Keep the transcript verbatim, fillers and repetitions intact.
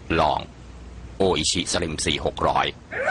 ลองโออิชิสลิมสี่หกร้อย